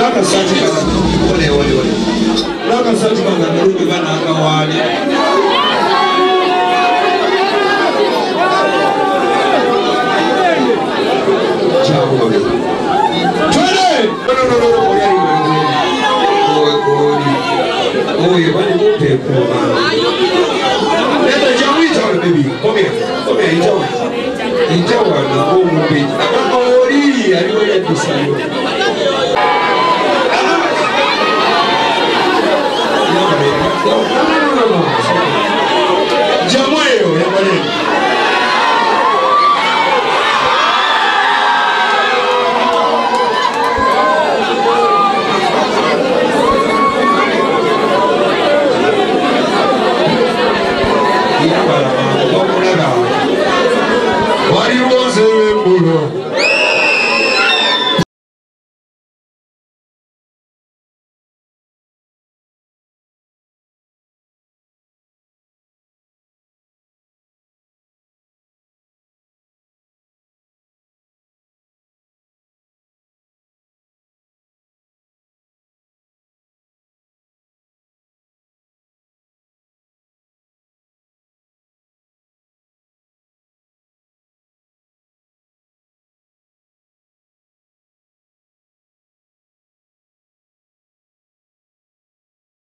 Naka sati kana ole. Naka sati kana ndugu bana akawali. Ciao. Twende. No. Oye, bali mupe kwa.